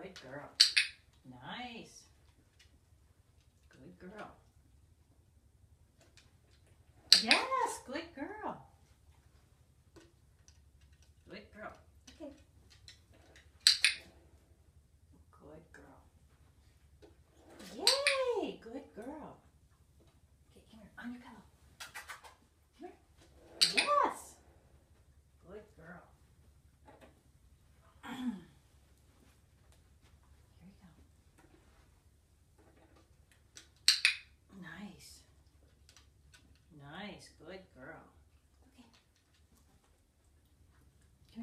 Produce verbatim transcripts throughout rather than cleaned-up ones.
Good girl. Nice. Good girl. Yes, good girl. Good girl. Okay. Good girl. Yay! Good girl. Okay, come here. On your pillow. Come here. Yes! Good girl. Here you go. Nice. Nice. Good girl. Okay. Come here.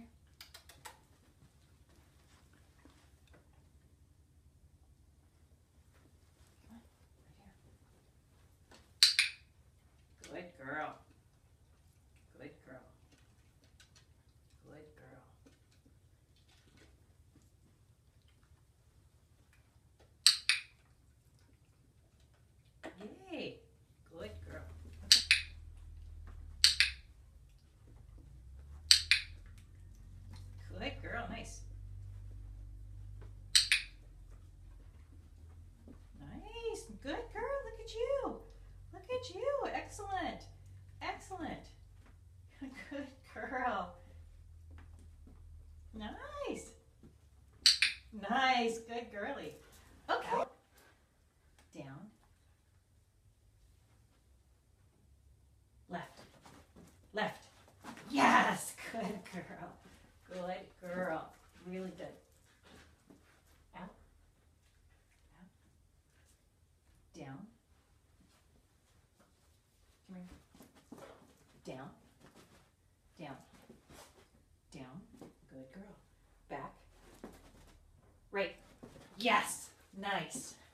Come on. Right here. Good girl. Good girl. Good girl. Yay. Good girl. Okay. Good girl. Nice. Nice. Good girl. Look at you. Look at you. Excellent. Excellent. Good girl. Nice. Nice. Good girly. Okay. Down. Left. Left. Yes. Good girl. Good girl. Really good. Out. Out. Down. Come here. Down. Down. Down. Good girl. Back. Right. Yes. Nice.